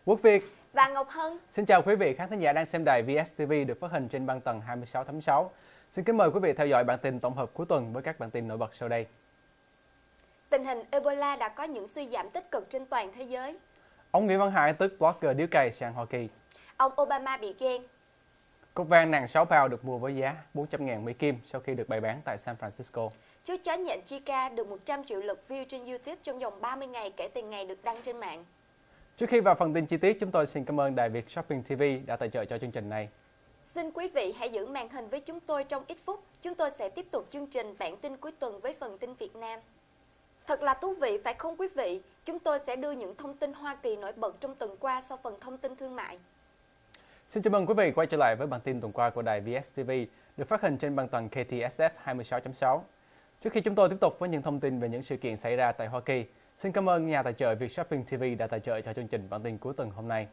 Quốc Việt và Ngọc Hân. Xin chào quý vị khán thính giả đang xem đài VSTV được phát hình trên băng tần 26 tháng 6. Xin kính mời quý vị theo dõi bản tin tổng hợp cuối tuần với các bản tin nổi bật sau đây. Tình hình Ebola đã có những suy giảm tích cực trên toàn thế giới. Ông Nguyễn Văn Hải tức blogger điếu cày sang Hoa Kỳ. Ông Obama bị ghen. Cốc vàng nặng 6 pound được mua với giá 400.000 Mỹ Kim sau khi được bày bán tại San Francisco. Chú chó nhện Chica được 100 triệu lượt view trên YouTube trong vòng 30 ngày kể từ ngày được đăng trên mạng. Trước khi vào phần tin chi tiết, chúng tôi xin cảm ơn Đài Việt Shopping TV đã tài trợ cho chương trình này. Xin quý vị hãy giữ màn hình với chúng tôi trong ít phút. Chúng tôi sẽ tiếp tục chương trình bản tin cuối tuần với phần tin Việt Nam. Thật là thú vị phải không quý vị? Chúng tôi sẽ đưa những thông tin Hoa Kỳ nổi bật trong tuần qua sau phần thông tin thương mại. Xin chào mừng quý vị quay trở lại với bản tin tuần qua của Đài VSTV được phát hình trên băng tần KTSF 26.6. Trước khi chúng tôi tiếp tục với những thông tin về những sự kiện xảy ra tại Hoa Kỳ, xin cảm ơn nhà tài trợ Việt Shopping TV đã tài trợ cho chương trình bản tin cuối tuần hôm nay.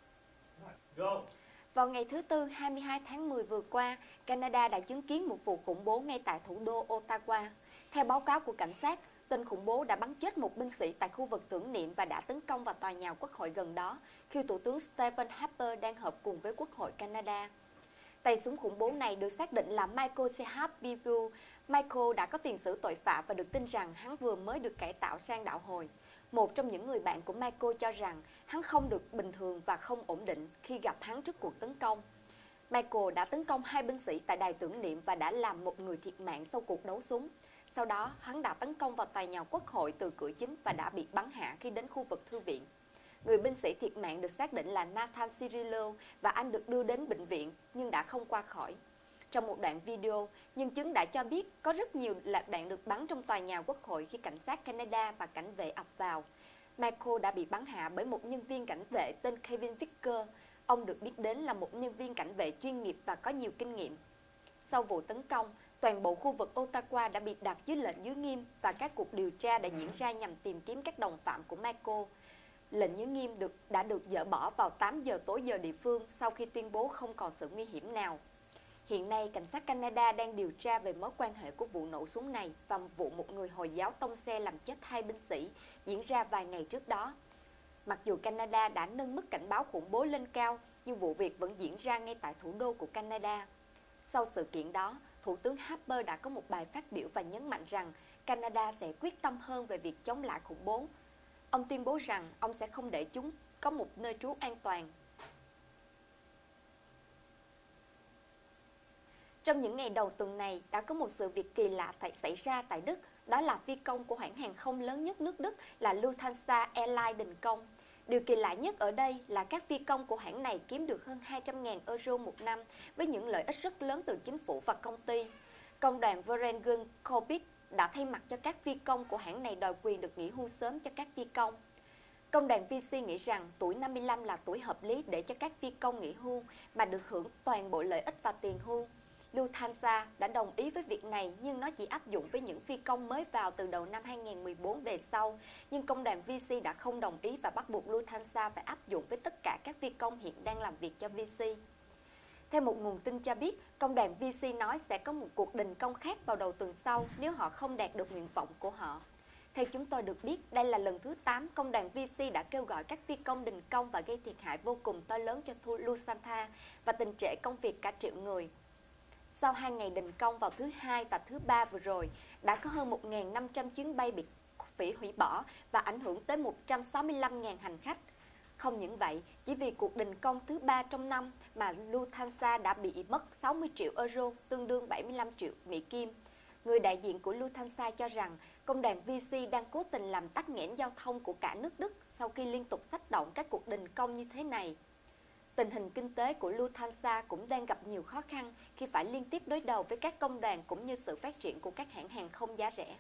Vào ngày thứ Tư 22 tháng 10 vừa qua, Canada đã chứng kiến một vụ khủng bố ngay tại thủ đô Ottawa. Theo báo cáo của cảnh sát, tên khủng bố đã bắn chết một binh sĩ tại khu vực tưởng niệm và đã tấn công vào tòa nhà Quốc hội gần đó khi Thủ tướng Stephen Harper đang họp cùng với Quốc hội Canada. Tay súng khủng bố này được xác định là Michael Chehab Bibu. Michael đã có tiền sử tội phạm và được tin rằng hắn vừa mới được cải tạo sang đạo hồi. Một trong những người bạn của Michael cho rằng hắn không được bình thường và không ổn định khi gặp hắn trước cuộc tấn công. Michael đã tấn công 2 binh sĩ tại đài tưởng niệm và đã làm một người thiệt mạng sau cuộc đấu súng. Sau đó, hắn đã tấn công vào tòa nhà Quốc hội từ cửa chính và đã bị bắn hạ khi đến khu vực thư viện. Người binh sĩ thiệt mạng được xác định là Nathan Cirillo và anh được đưa đến bệnh viện nhưng đã không qua khỏi. Trong một đoạn video, nhân chứng đã cho biết có rất nhiều lạc đạn được bắn trong tòa nhà Quốc hội khi cảnh sát Canada và cảnh vệ ập vào. Michael đã bị bắn hạ bởi một nhân viên cảnh vệ tên Kevin Vicker. Ông được biết đến là một nhân viên cảnh vệ chuyên nghiệp và có nhiều kinh nghiệm. Sau vụ tấn công, toàn bộ khu vực Ottawa đã bị đặt dưới lệnh giới nghiêm và các cuộc điều tra đã diễn ra nhằm tìm kiếm các đồng phạm của Michael. Lệnh giới nghiêm đã được dỡ bỏ vào 8 giờ tối giờ địa phương sau khi tuyên bố không còn sự nguy hiểm nào. Hiện nay, cảnh sát Canada đang điều tra về mối quan hệ của vụ nổ súng này và vụ một người Hồi giáo tông xe làm chết 2 binh sĩ diễn ra vài ngày trước đó. Mặc dù Canada đã nâng mức cảnh báo khủng bố lên cao, nhưng vụ việc vẫn diễn ra ngay tại thủ đô của Canada. Sau sự kiện đó, Thủ tướng Harper đã có một bài phát biểu và nhấn mạnh rằng Canada sẽ quyết tâm hơn về việc chống lại khủng bố. Ông tuyên bố rằng ông sẽ không để chúng có một nơi trú an toàn. Trong những ngày đầu tuần này, đã có một sự việc kỳ lạ xảy ra tại Đức. Đó là phi công của hãng hàng không lớn nhất nước Đức là Lufthansa Airlines đình công. Điều kỳ lạ nhất ở đây là các phi công của hãng này kiếm được hơn 200.000 euro một năm với những lợi ích rất lớn từ chính phủ và công ty. Công đoàn Vereinigung Corbyn đã thay mặt cho các phi công của hãng này đòi quyền được nghỉ hưu sớm cho các phi công. Công đoàn VC nghĩ rằng tuổi 55 là tuổi hợp lý để cho các phi công nghỉ hưu mà được hưởng toàn bộ lợi ích và tiền hưu. Lufthansa đã đồng ý với việc này nhưng nó chỉ áp dụng với những phi công mới vào từ đầu năm 2014 về sau. Nhưng công đoàn VC đã không đồng ý và bắt buộc Lufthansa phải áp dụng với tất cả các phi công hiện đang làm việc cho VC. Theo một nguồn tin cho biết, công đoàn VC nói sẽ có một cuộc đình công khác vào đầu tuần sau nếu họ không đạt được nguyện vọng của họ. Theo chúng tôi được biết, đây là lần thứ 8 công đoàn VC đã kêu gọi các phi công đình công và gây thiệt hại vô cùng to lớn cho Lufthansa và tình trệ công việc cả triệu người. Sau 2 ngày đình công vào thứ Hai và thứ Ba vừa rồi, đã có hơn 1.500 chuyến bay bị hủy bỏ và ảnh hưởng tới 165.000 hành khách. Không những vậy, chỉ vì cuộc đình công thứ 3 trong năm mà Lufthansa đã bị mất 60 triệu euro, tương đương 75 triệu Mỹ Kim. Người đại diện của Lufthansa cho rằng công đoàn VC đang cố tình làm tắc nghẽn giao thông của cả nước Đức sau khi liên tục xách động các cuộc đình công như thế này. Tình hình kinh tế của Lufthansa cũng đang gặp nhiều khó khăn khi phải liên tiếp đối đầu với các công đoàn cũng như sự phát triển của các hãng hàng không giá rẻ.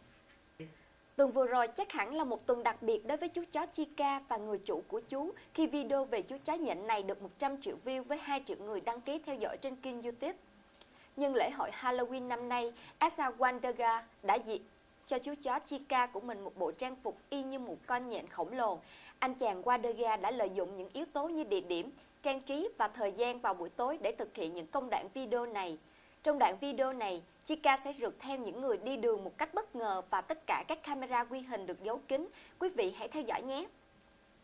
Tuần vừa rồi chắc hẳn là một tuần đặc biệt đối với chú chó Chica và người chủ của chú khi video về chú chó nhện này được 100 triệu view với 2 triệu người đăng ký theo dõi trên kênh YouTube. Nhưng lễ hội Halloween năm nay, Asa Wanderga đã diện cho chú chó Chica của mình một bộ trang phục y như một con nhện khổng lồ. Anh chàng Wanderga đã lợi dụng những yếu tố như địa điểm, trang trí và thời gian vào buổi tối để thực hiện những công đoạn video này. Trong đoạn video này, Chica sẽ rượt theo những người đi đường một cách bất ngờ và tất cả các camera ghi hình được giấu kín. Quý vị hãy theo dõi nhé!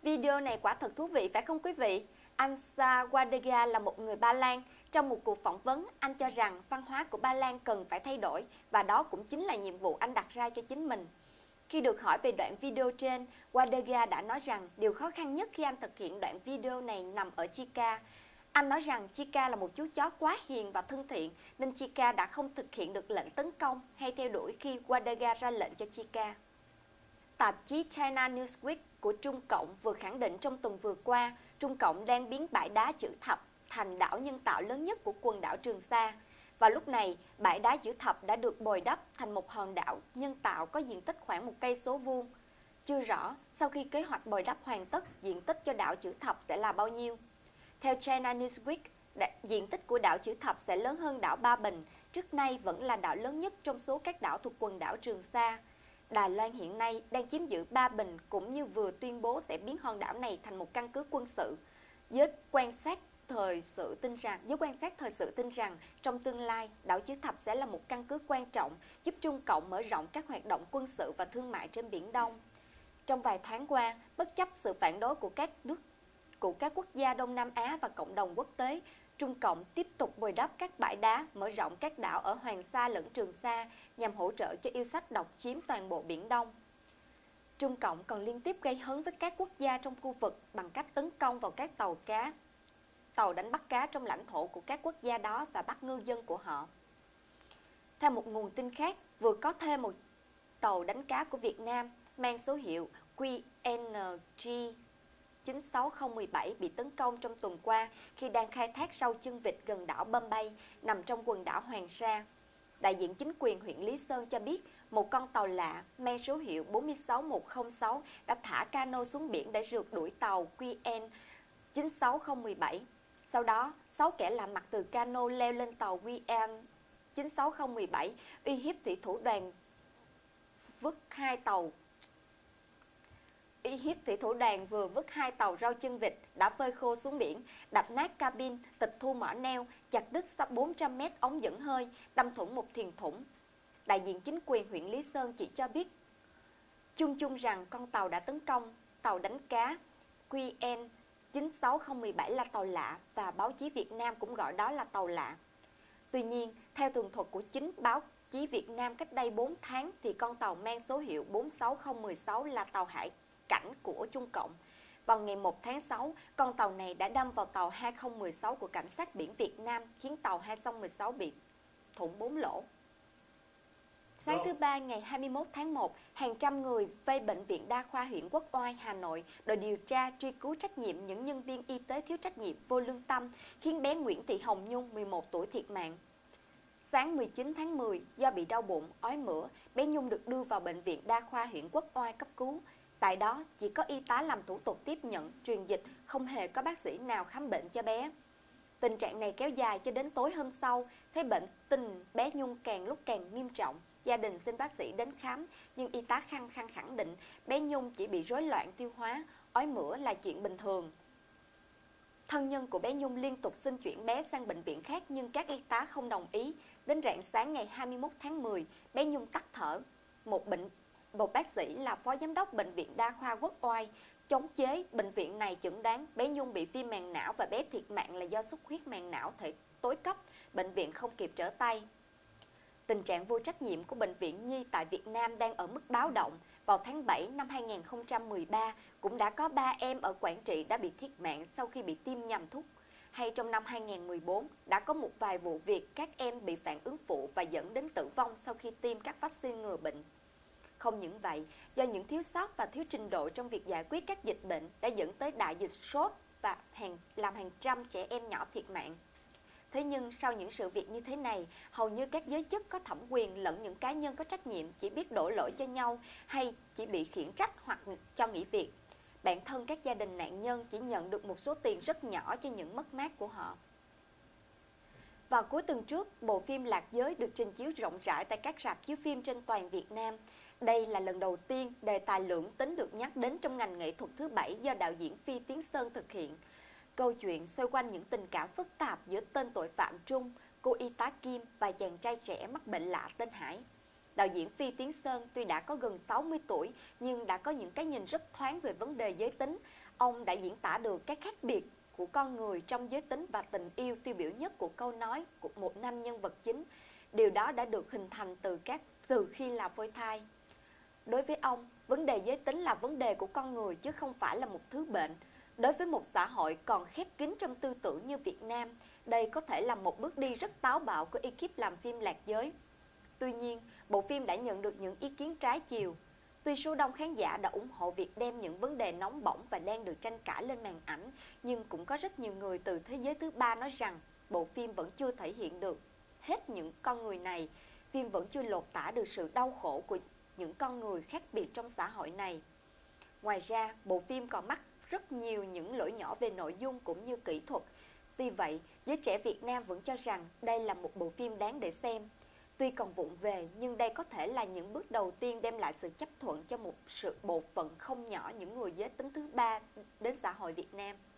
Video này quả thật thú vị phải không quý vị? Anh Sawadaga là một người Ba Lan. Trong một cuộc phỏng vấn, anh cho rằng văn hóa của Ba Lan cần phải thay đổi và đó cũng chính là nhiệm vụ anh đặt ra cho chính mình. Khi được hỏi về đoạn video trên, Wadaga đã nói rằng điều khó khăn nhất khi anh thực hiện đoạn video này nằm ở Chica. Anh nói rằng Chica là một chú chó quá hiền và thân thiện nên Chica đã không thực hiện được lệnh tấn công hay theo đuổi khi Wadaga ra lệnh cho Chica. Tạp chí China Newsweek của Trung Cộng vừa khẳng định trong tuần vừa qua, Trung Cộng đang biến bãi đá chữ thập thành đảo nhân tạo lớn nhất của quần đảo Trường Sa. Và lúc này, bãi đá chữ thập đã được bồi đắp thành một hòn đảo nhân tạo có diện tích khoảng 1 cây số vuông. Chưa rõ, sau khi kế hoạch bồi đắp hoàn tất, diện tích cho đảo chữ thập sẽ là bao nhiêu. Theo China Newsweek, diện tích của đảo chữ thập sẽ lớn hơn đảo Ba Bình, trước nay vẫn là đảo lớn nhất trong số các đảo thuộc quần đảo Trường Sa. Đài Loan hiện nay đang chiếm giữ Ba Bình cũng như vừa tuyên bố sẽ biến hòn đảo này thành một căn cứ quân sự. Giới quan sát thời sự tin rằng trong tương lai, đảo chữ thập sẽ là một căn cứ quan trọng giúp Trung Cộng mở rộng các hoạt động quân sự và thương mại trên Biển Đông. Trong vài tháng qua, bất chấp sự phản đối của các quốc gia Đông Nam Á và cộng đồng quốc tế, Trung Cộng tiếp tục bồi đắp các bãi đá, mở rộng các đảo ở Hoàng Sa lẫn Trường Sa nhằm hỗ trợ cho yêu sách độc chiếm toàn bộ Biển Đông. Trung Cộng còn liên tiếp gây hấn với các quốc gia trong khu vực bằng cách tấn công vào các tàu đánh bắt cá trong lãnh thổ của các quốc gia đó và bắt ngư dân của họ. Theo một nguồn tin khác, vừa có thêm một tàu đánh cá của Việt Nam mang số hiệu QNG 96017 bị tấn công trong tuần qua khi đang khai thác rau chân vịt gần đảo Bombay, nằm trong quần đảo Hoàng Sa. Đại diện chính quyền huyện Lý Sơn cho biết một con tàu lạ mang số hiệu 46106 đã thả cano xuống biển để rượt đuổi tàu QN 96017. Sau đó, 6 kẻ lạ mặt từ cano leo lên tàu QN 96017, uy hiếp thủy thủ đoàn vừa vứt 2 tàu rau chân vịt đã phơi khô xuống biển, đập nát cabin, tịch thu mỏ neo, chặt đứt sắp 400 mét ống dẫn hơi, đâm thủng một thuyền thủng. Đại diện chính quyền huyện Lý Sơn chỉ cho biết chung rằng con tàu đã tấn công tàu đánh cá QN 96017 là tàu lạ và báo chí Việt Nam cũng gọi đó là tàu lạ. Tuy nhiên, theo tường thuật của chính báo chí Việt Nam cách đây 4 tháng thì con tàu mang số hiệu 46016 là tàu hải cảnh của Trung Cộng. Vào ngày 1 tháng 6, con tàu này đã đâm vào tàu 2016 của Cảnh sát biển Việt Nam khiến tàu 2016 bị thủng 4 lỗ. Sáng thứ Ba ngày 21 tháng 1, hàng trăm người vây Bệnh viện Đa khoa huyện Quốc Oai, Hà Nội đòi điều tra truy cứu trách nhiệm những nhân viên y tế thiếu trách nhiệm vô lương tâm khiến bé Nguyễn Thị Hồng Nhung 11 tuổi thiệt mạng. Sáng 19 tháng 10, do bị đau bụng, ói mửa, bé Nhung được đưa vào Bệnh viện Đa khoa huyện Quốc Oai cấp cứu. Tại đó, chỉ có y tá làm thủ tục tiếp nhận, truyền dịch, không hề có bác sĩ nào khám bệnh cho bé. Tình trạng này kéo dài cho đến tối hôm sau, thấy bệnh tình bé Nhung càng lúc càng nghiêm trọng. Gia đình xin bác sĩ đến khám, nhưng y tá khăng khẳng định bé Nhung chỉ bị rối loạn tiêu hóa, ói mửa là chuyện bình thường. Thân nhân của bé Nhung liên tục xin chuyển bé sang bệnh viện khác nhưng các y tá không đồng ý. Đến rạng sáng ngày 21 tháng 10, bé Nhung tắc thở. Một bác sĩ là phó giám đốc Bệnh viện Đa khoa Quốc Oai chống chế bệnh viện này chẩn đoán bé Nhung bị viêm màng não và bé thiệt mạng là do xuất huyết màng não thể tối cấp, bệnh viện không kịp trở tay. Tình trạng vô trách nhiệm của Bệnh viện Nhi tại Việt Nam đang ở mức báo động. Vào tháng 7 năm 2013, cũng đã có 3 em ở Quảng Trị đã bị thiệt mạng sau khi bị tiêm nhầm thuốc. Hay trong năm 2014, đã có một vài vụ việc các em bị phản ứng phụ và dẫn đến tử vong sau khi tiêm các vaccine ngừa bệnh. Không những vậy, do những thiếu sót và thiếu trình độ trong việc giải quyết các dịch bệnh đã dẫn tới đại dịch sốt và làm hàng trăm trẻ em nhỏ thiệt mạng. Thế nhưng sau những sự việc như thế này, hầu như các giới chức có thẩm quyền lẫn những cá nhân có trách nhiệm chỉ biết đổ lỗi cho nhau hay chỉ bị khiển trách hoặc cho nghỉ việc. Bản thân các gia đình nạn nhân chỉ nhận được một số tiền rất nhỏ cho những mất mát của họ. Vào cuối tuần trước, bộ phim Lạc Giới được trình chiếu rộng rãi tại các rạp chiếu phim trên toàn Việt Nam. Đây là lần đầu tiên đề tài lưỡng tính được nhắc đến trong ngành nghệ thuật thứ 7 do đạo diễn Phi Tiến Sơn thực hiện. Câu chuyện xoay quanh những tình cảm phức tạp giữa tên tội phạm Trung, cô y tá Kim và chàng trai trẻ mắc bệnh lạ tên Hải. Đạo diễn Phi Tiến Sơn tuy đã có gần 60 tuổi nhưng đã có những cái nhìn rất thoáng về vấn đề giới tính. Ông đã diễn tả được cái khác biệt của con người trong giới tính và tình yêu tiêu biểu nhất của câu nói của một nam nhân vật chính. Điều đó đã được hình thành từ khi là phôi thai. Đối với ông, vấn đề giới tính là vấn đề của con người chứ không phải là một thứ bệnh. Đối với một xã hội còn khép kín trong tư tưởng như Việt Nam, đây có thể là một bước đi rất táo bạo của ekip làm phim Lạc Giới. Tuy nhiên, bộ phim đã nhận được những ý kiến trái chiều. Tuy số đông khán giả đã ủng hộ việc đem những vấn đề nóng bỏng và đang được tranh cãi lên màn ảnh, nhưng cũng có rất nhiều người từ thế giới thứ ba nói rằng bộ phim vẫn chưa thể hiện được hết những con người này. Phim vẫn chưa lột tả được sự đau khổ của những con người khác biệt trong xã hội này. Ngoài ra, bộ phim còn mắc rất nhiều những lỗi nhỏ về nội dung cũng như kỹ thuật. Tuy vậy, giới trẻ Việt Nam vẫn cho rằng đây là một bộ phim đáng để xem. Tuy còn vụng về, nhưng đây có thể là những bước đầu tiên đem lại sự chấp thuận cho một bộ phận không nhỏ những người giới tính thứ ba đến xã hội Việt Nam.